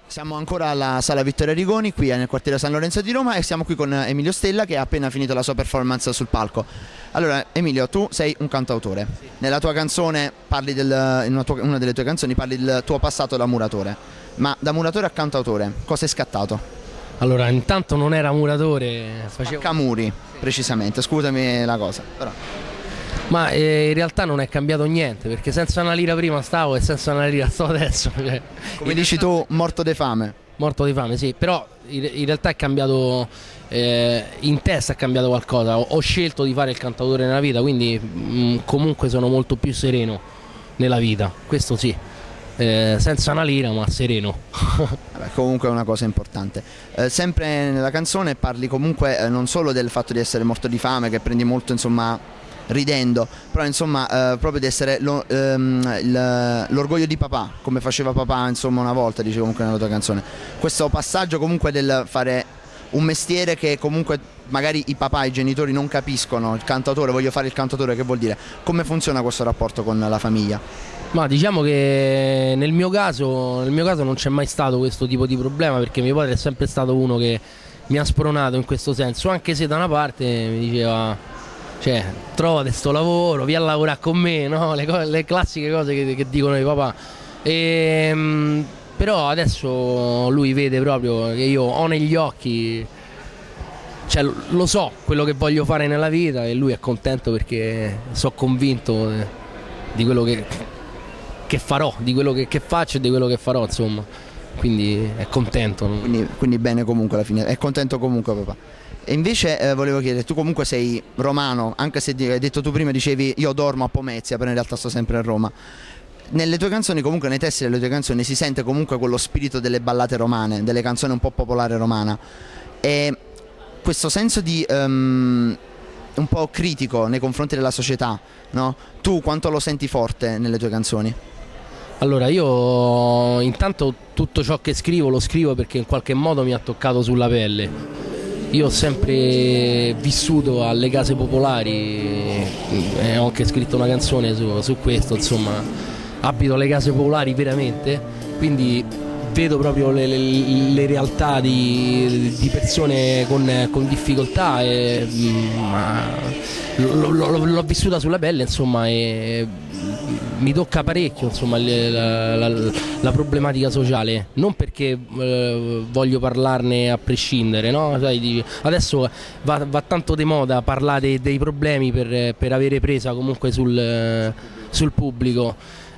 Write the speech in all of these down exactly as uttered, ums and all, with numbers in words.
Siamo ancora alla Sala Vittorio Arrigoni, qui nel quartiere San Lorenzo di Roma, e siamo qui con Emilio Stella che ha appena finito la sua performance sul palco. Allora Emilio, tu sei un cantautore, sì. Nella tua canzone parli del, in una, tua, una delle tue canzoni parli del tuo passato da muratore, ma da muratore a cantautore cosa è scattato? Allora, intanto non era muratore, facevo... Camuri, precisamente, scusami la cosa però. Ma eh, in realtà non è cambiato niente, perché senza una lira prima stavo e senza una lira sto adesso. Cioè, come dici tu, morto di fame. Morto di fame, sì, però in, in realtà è cambiato, eh, in testa è cambiato qualcosa. Ho, ho scelto di fare il cantautore nella vita, quindi mh, comunque sono molto più sereno nella vita, questo sì. Eh, senza una lira ma sereno. Vabbè, comunque è una cosa importante. Eh, sempre nella canzone parli comunque eh, non solo del fatto di essere morto di fame, che prendi molto insomma ridendo, però insomma eh, proprio di essere lo, ehm, l'orgoglio di papà, come faceva papà insomma una volta, dice comunque nella tua canzone. Questo passaggio comunque del fare un mestiere che comunque magari i papà, i genitori non capiscono, il cantautore, voglio fare il cantautore, che vuol dire? Come funziona questo rapporto con la famiglia? Ma diciamo che nel mio caso, nel mio caso non c'è mai stato questo tipo di problema, perché mio padre è sempre stato uno che mi ha spronato in questo senso, anche se da una parte mi diceva, cioè, trovate sto lavoro, vieni a lavorare con me, no? le, co le classiche cose che, che dicono i papà. E, mh, però adesso lui vede proprio che io ho negli occhi, cioè lo so quello che voglio fare nella vita, e lui è contento perché sono convinto di quello che, che farò, di quello che, che faccio e di quello che farò, insomma. Quindi è contento. Quindi, quindi bene comunque alla fine, è contento comunque papà. E invece eh, volevo chiedere, tu comunque sei romano, anche se hai detto tu prima, dicevi io dormo a Pomezia, però in realtà sto sempre a Roma. Nelle tue canzoni, comunque nei testi delle tue canzoni si sente comunque quello spirito delle ballate romane, delle canzoni un po' popolare romana. E questo senso di um, un po' critico nei confronti della società, no? Tu quanto lo senti forte nelle tue canzoni? Allora, io intanto tutto ciò che scrivo lo scrivo perché in qualche modo mi ha toccato sulla pelle. Io ho sempre vissuto alle case popolari e ho anche scritto una canzone su, su questo, insomma, abito alle case popolari veramente, quindi vedo proprio le, le, le realtà di, di persone con, con difficoltà e l'ho vissuta sulla pelle, insomma, e mi tocca parecchio, insomma, la, la, la problematica sociale, non perché eh, voglio parlarne a prescindere, no? Sai, adesso va, va tanto di moda parlare dei, dei problemi per, per avere presa comunque sul, sul pubblico.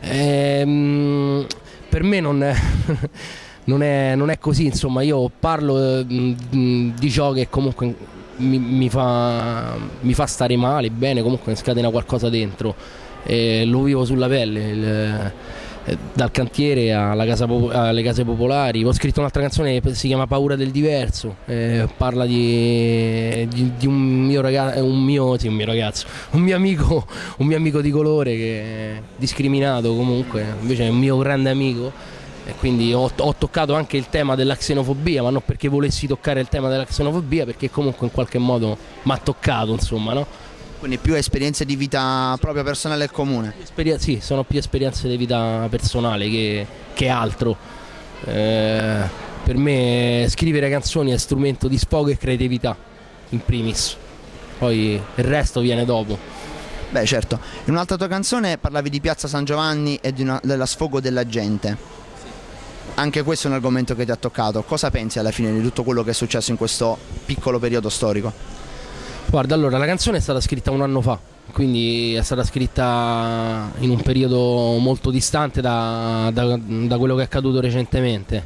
Ehm, per me non è, non, è, non è così, insomma, io parlo mh, di ciò che comunque mi, mi, fa, mi fa stare male, bene, comunque mi scatena qualcosa dentro. E lo vivo sulla pelle, il, dal cantiere alla casa, alle case popolari. Ho scritto un'altra canzone che si chiama Paura del diverso, eh, parla di, di, di un mio ragazzo, un mio, sì, un mio ragazzo, un mio amico, un mio amico di colore che è discriminato comunque, invece è un mio grande amico, e quindi ho, ho toccato anche il tema della xenofobia, ma non perché volessi toccare il tema della xenofobia, perché comunque in qualche modo mi ha toccato, insomma, no? Quindi più esperienze di vita proprio personale e comune? Sì, sono più esperienze di vita personale che, che altro. Eh, per me scrivere canzoni è strumento di sfogo e creatività, in primis. Poi il resto viene dopo. Beh, certo. In un'altra tua canzone parlavi di Piazza San Giovanni e di una, della sfogo della gente. Anche questo è un argomento che ti ha toccato. Cosa pensi alla fine di tutto quello che è successo in questo piccolo periodo storico? Guarda, allora, la canzone è stata scritta un anno fa, quindi è stata scritta in un periodo molto distante da, da, da quello che è accaduto recentemente.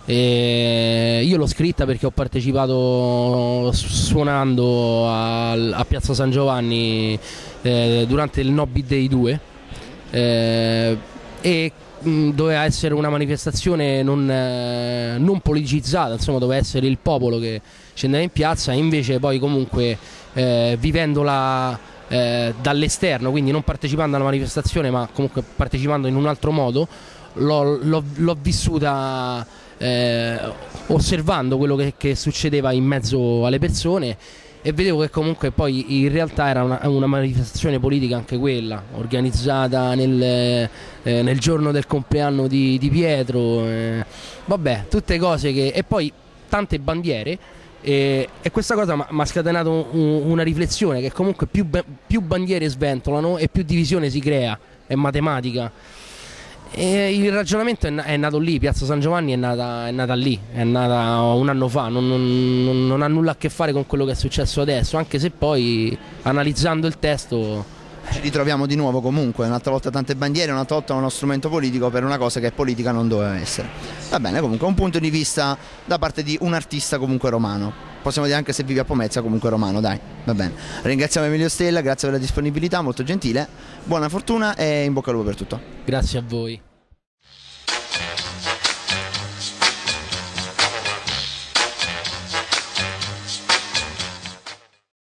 E io l'ho scritta perché ho partecipato suonando a, a Piazza San Giovanni eh, durante il No Beat Day due eh, e mh, doveva essere una manifestazione non, eh, non politicizzata, insomma doveva essere il popolo che scendeva in piazza, e invece poi comunque eh, vivendola eh, dall'esterno, quindi non partecipando alla manifestazione ma comunque partecipando in un altro modo, l'ho vissuta eh, osservando quello che, che succedeva in mezzo alle persone, e vedevo che comunque poi in realtà era una, una manifestazione politica anche quella, organizzata nel, eh, nel giorno del compleanno di, di Pietro, eh, vabbè, tutte cose che... e poi tante bandiere, e, e questa cosa mi ha scatenato un, una riflessione che comunque più, più bandiere sventolano e più divisione si crea, è matematica. E il ragionamento è, è nato lì, Piazza San Giovanni è nata, è nata lì, è nata un anno fa, non, non, non ha nulla a che fare con quello che è successo adesso, anche se poi analizzando il testo ci ritroviamo di nuovo comunque, un'altra volta tante bandiere, un'altra volta uno strumento politico per una cosa che politica non doveva essere. Va bene, comunque un punto di vista da parte di un artista comunque romano, possiamo dire anche se vive a Pomezia comunque romano, dai, va bene. Ringraziamo Emilio Stella, grazie per la disponibilità, molto gentile, buona fortuna e in bocca al lupo per tutto. Grazie a voi.